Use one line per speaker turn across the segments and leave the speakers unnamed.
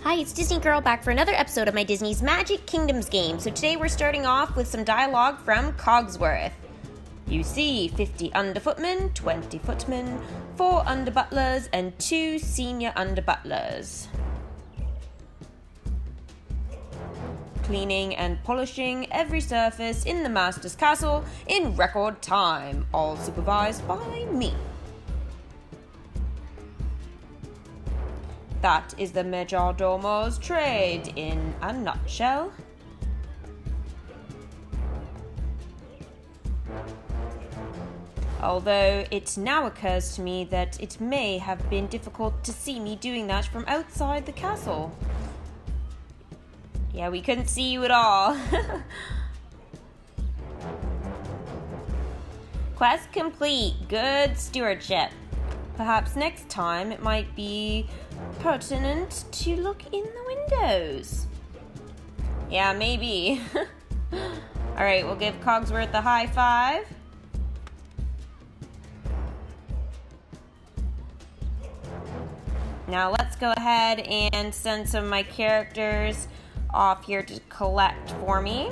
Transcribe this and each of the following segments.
Hi, it's Disney Girl back for another episode of my Disney's Magic Kingdoms game. So today we're starting off with some dialogue from Cogsworth. You see 50 underfootmen, 20 footmen, 4 underbutlers, and 2 senior underbutlers. Cleaning and polishing every surface in the Master's Castle in record time, all supervised by me. That is the Majordomo's trade in a nutshell. Although it now occurs to me that it may have been difficult to see me doing that from outside the castle. Yeah, we couldn't see you at all. Quest complete. Good stewardship. Perhaps next time it might be pertinent to look in the windows. Yeah, maybe. Alright, we'll give Cogsworth a high five. Now let's go ahead and send some of my characters off here to collect for me.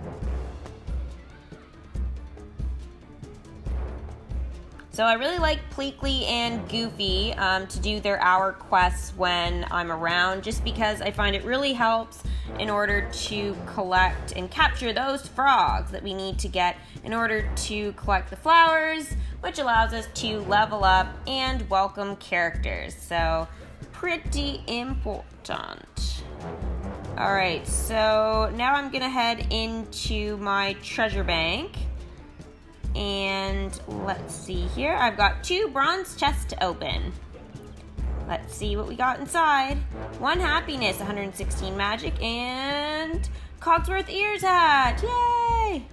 So I really like Pleakley and Goofy to do their hour quests when I'm around, just because I find it really helps in order to collect and capture those frogs that we need to get in order to collect the flowers, which allows us to level up and welcome characters. So pretty important. Alright, so now I'm gonna head into my treasure bank. And let's see here. I've got 2 bronze chests to open. Let's see what we got inside. 1 happiness, 116 magic, and Cogsworth ears hat. Yay!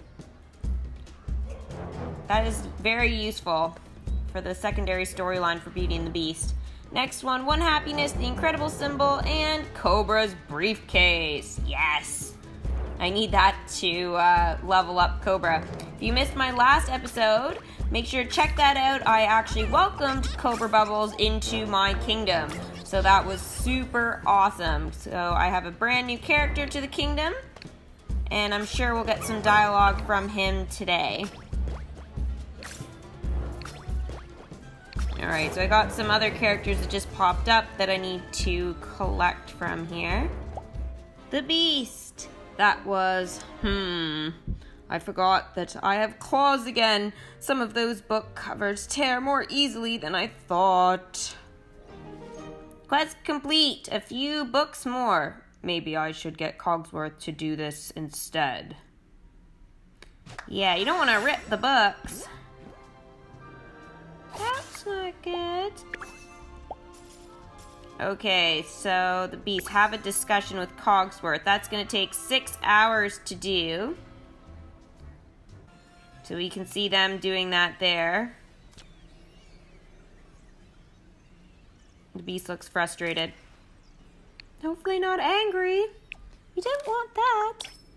That is very useful for the secondary storyline for Beauty and the Beast. Next one, 1 happiness, the incredible symbol, and Cobra's briefcase. Yes! I need that to level up Cobra. If you missed my last episode, make sure to check that out. I actually welcomed Cobra Bubbles into my kingdom. So that was super awesome. So I have a brand new character to the kingdom, and I'm sure we'll get some dialogue from him today. Alright, so I got some other characters that just popped up that I need to collect from here. The Beast. That was, I forgot that I have claws again. Some of those book covers tear more easily than I thought. Quest complete. A few books more. Maybe I should get Cogsworth to do this instead. Yeah, you don't want to rip the books. That's not good. Okay, so the Beast, have a discussion with Cogsworth. That's going to take 6 hours to do. So we can see them doing that there. The Beast looks frustrated. Hopefully not angry. You don't want that.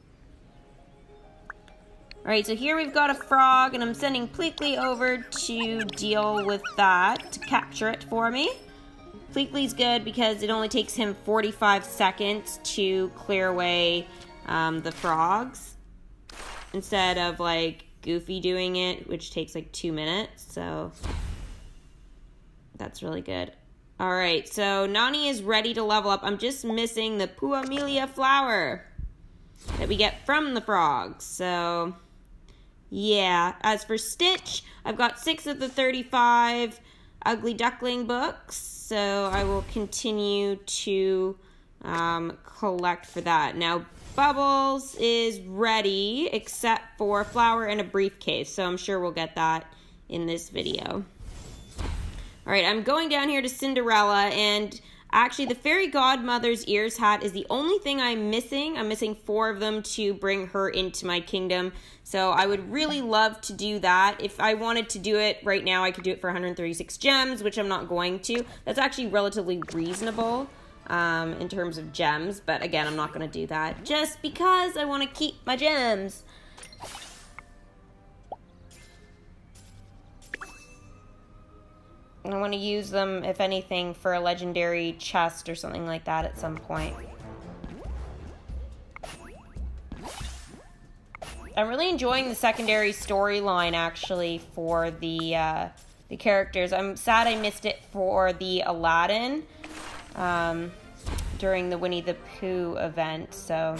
Alright, so here we've got a frog, and I'm sending Pleakley over to deal with that, to capture it for me. Pleakley's good because it only takes him 45 seconds to clear away the frogs, instead of like Goofy doing it, which takes like 2 minutes. So that's really good. Alright, so Nani is ready to level up. I'm just missing the Puamelia flower that we get from the frogs. So yeah, as for Stitch, I've got 6 of the 35 Ugly Duckling books, so I will continue to collect for that. Now, Bubbles is ready, except for Flower and a briefcase, so I'm sure we'll get that in this video. Alright, I'm going down here to Cinderella, and actually the Fairy Godmother's ears hat is the only thing I'm missing. I'm missing 4 of them to bring her into my kingdom. So I would really love to do that. If I wanted to do it right now, I could do it for 136 gems, which I'm not going to. That's actually relatively reasonable in terms of gems. But again, I'm not going to do that just because I want to keep my gems. I want to use them, if anything, for a legendary chest or something like that at some point. I'm really enjoying the secondary storyline, actually, for the characters. I'm sad I missed it for the Aladdin during the Winnie the Pooh event, so...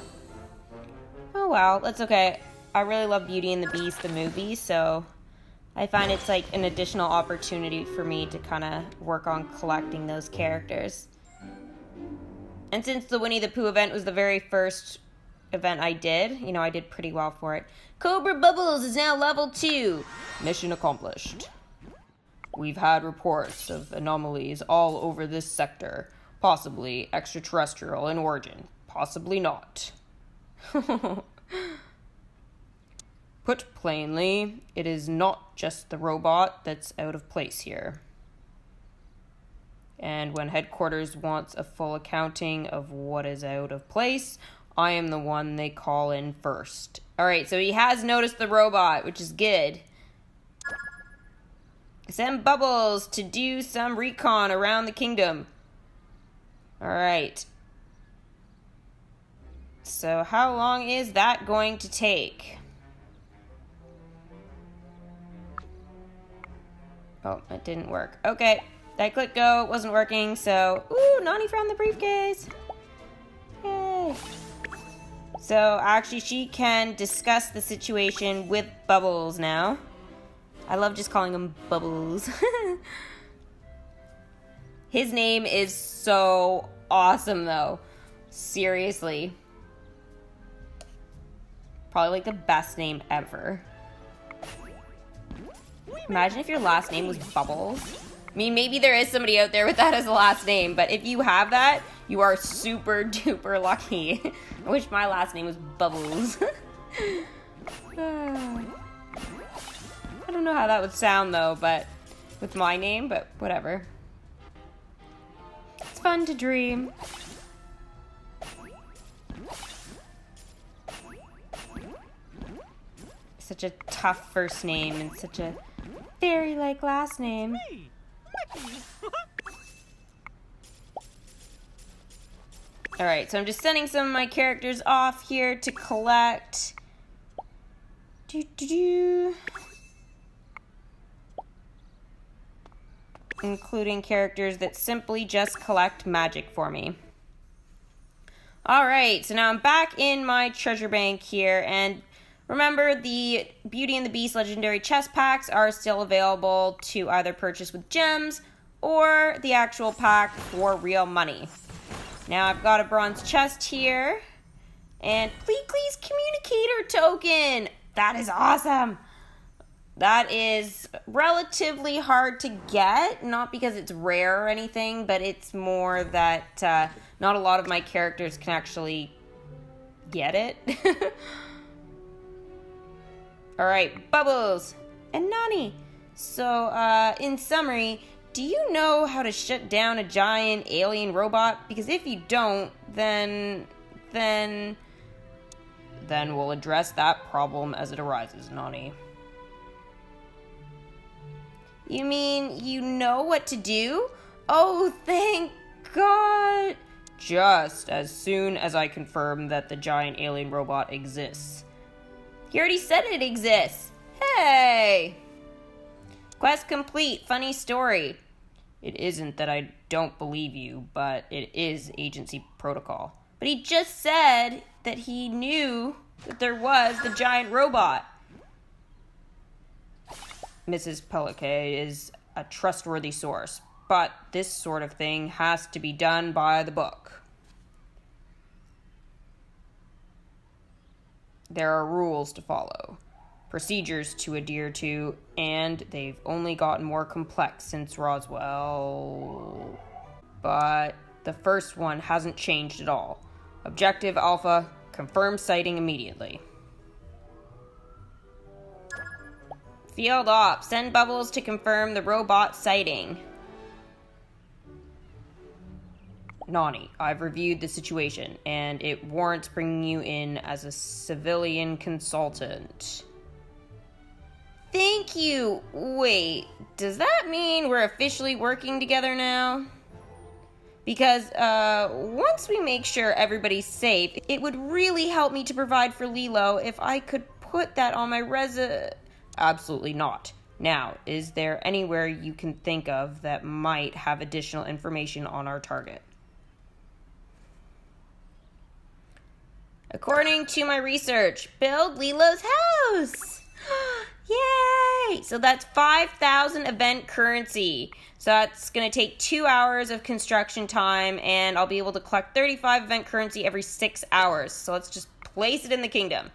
Oh well, that's okay. I really love Beauty and the Beast, the movie, so... I find it's like an additional opportunity for me to kind of work on collecting those characters. And since the Winnie the Pooh event was the very first event I did, you know, I did pretty well for it. Cobra Bubbles is now level 2. Mission accomplished. We've had reports of anomalies all over this sector. Possibly extraterrestrial in origin. Possibly not. Put plainly, it is not just the robot that's out of place here. And when headquarters wants a full accounting of what is out of place, I am the one they call in first. Alright, so he has noticed the robot, which is good. Send Bubbles to do some recon around the kingdom. Alright. So how long is that going to take? Oh, it didn't work. Okay, I clicked go, it wasn't working, so... Ooh, Nani found the briefcase! Yay! So, actually, she can discuss the situation with Bubbles now. I love just calling him Bubbles. His name is so awesome, though. Seriously. Probably, like, the best name ever. Imagine if your last name was Bubbles. I mean, maybe there is somebody out there with that as a last name, but if you have that, you are super duper lucky. I wish my last name was Bubbles. I don't know how that would sound though, but with my name, but whatever. It's fun to dream. Such a tough first name and such a fairy-like last name. Alright, so I'm just sending some of my characters off here to collect. Including characters that simply just collect magic for me. Alright, so now I'm back in my treasure bank here, and remember, the Beauty and the Beast legendary chest packs are still available to either purchase with gems or the actual pack for real money. Now I've got a bronze chest here, and Please communicator token! That is awesome! That is relatively hard to get, not because it's rare or anything, but it's more that not a lot of my characters can actually get it. Alright, Bubbles and Nani. So, in summary, do you know how to shut down a giant alien robot? Because if you don't, then we'll address that problem as it arises, Nani. You mean you know what to do? Oh, thank God! Just as soon as I confirm that the giant alien robot exists. He already said it exists! Hey! Quest complete. Funny story. It isn't that I don't believe you, but it is agency protocol. But he just said that he knew that there was the giant robot. Mrs. Peliquet is a trustworthy source, but this sort of thing has to be done by the book. There are rules to follow, procedures to adhere to, and they've only gotten more complex since Roswell. But the first one hasn't changed at all. Objective Alpha, confirm sighting immediately. Field Op, send Bubbles to confirm the robot sighting. Nani, I've reviewed the situation, and it warrants bringing you in as a civilian consultant. Thank you! Wait, does that mean we're officially working together now? Because once we make sure everybody's safe, it would really help me to provide for Lilo if I could put that on my Absolutely not. Now, is there anywhere you can think of that might have additional information on our target? According to my research, build Lilo's house! Yay! So that's 5,000 event currency. So that's going to take 2 hours of construction time, and I'll be able to collect 35 event currency every 6 hours. So let's just place it in the kingdom.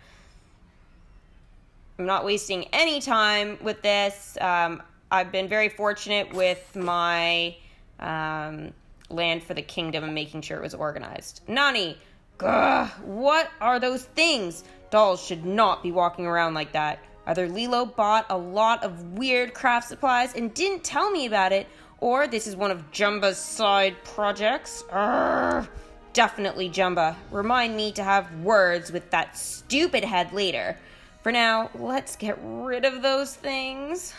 I'm not wasting any time with this. I've been very fortunate with my land for the kingdom and making sure it was organized. Nani, what are those things? Dolls should not be walking around like that. Either Lilo bought a lot of weird craft supplies and didn't tell me about it, or this is one of Jumba's side projects. Definitely Jumba. Remind me to have words with that stupid head later. For now, let's get rid of those things.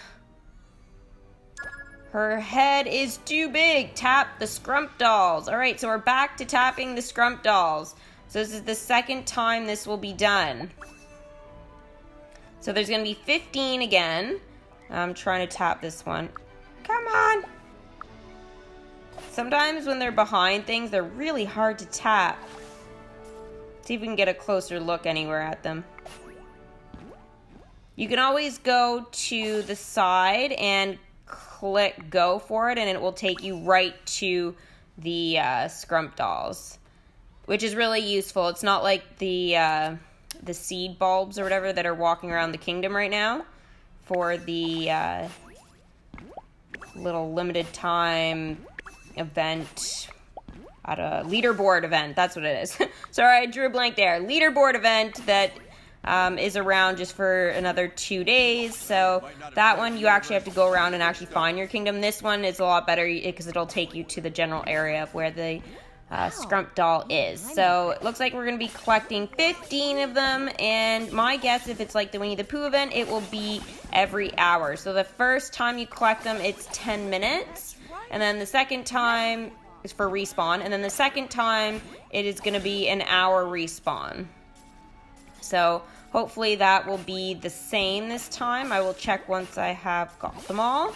Her head is too big. Tap the Scrump dolls. Alright, so we're back to tapping the Scrump dolls. So this is the second time this will be done. So there's going to be 15 again. I'm trying to tap this one. Come on! Sometimes when they're behind things, they're really hard to tap. See if we can get a closer look anywhere at them. You can always go to the side and click go for it, and it will take you right to the Scrump dolls, which is really useful. It's not like the seed bulbs or whatever that are walking around the kingdom right now for the little limited time event at a leaderboard event. That's what it is. Sorry, I drew a blank there. Leaderboard event that is around just for another 2 days. So that one you actually have to go around and actually find your kingdom. This one is a lot better because it'll take you to the general area of where the Scrump doll is. So it looks like we're going to be collecting 15 of them, and my guess, if it's like the Winnie the Pooh event, it will be every hour. So the first time you collect them, it's 10 minutes, and then the second time is for respawn, and then the second time it is going to be an hour respawn. So hopefully that will be the same this time. I will check once I have got them all.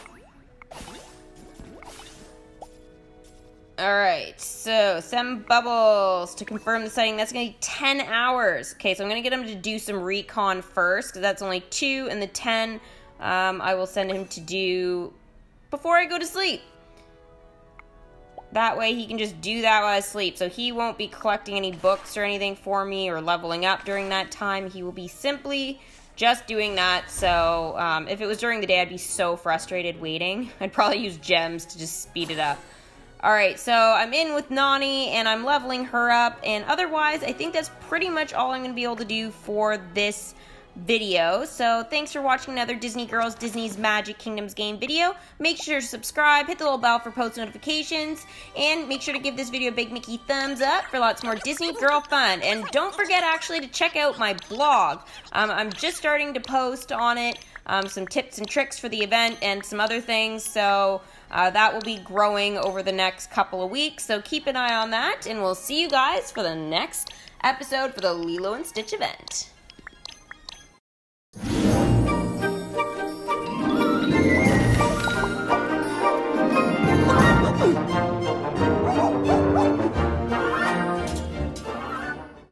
Alright, so 7 bubbles to confirm the setting. That's going to be 10 hours. Okay, so I'm going to get him to do some recon first, because that's only 2, and the 10 I will send him to do before I go to sleep. That way he can just do that while I sleep. So he won't be collecting any books or anything for me or leveling up during that time. He will be simply just doing that. So if it was during the day, I'd be so frustrated waiting. I'd probably use gems to just speed it up. Alright, so I'm in with Nani, and I'm leveling her up, and otherwise, I think that's pretty much all I'm going to be able to do for this video. So thanks for watching another Disney Girls Disney's Magic Kingdoms game video. Make sure to subscribe, hit the little bell for post notifications, and make sure to give this video a big Mickey thumbs up for lots more Disney Girl fun. And don't forget actually to check out my blog. I'm just starting to post on it some tips and tricks for the event and some other things, so that will be growing over the next couple of weeks, so keep an eye on that, and we'll see you guys for the next episode for the Lilo and Stitch event.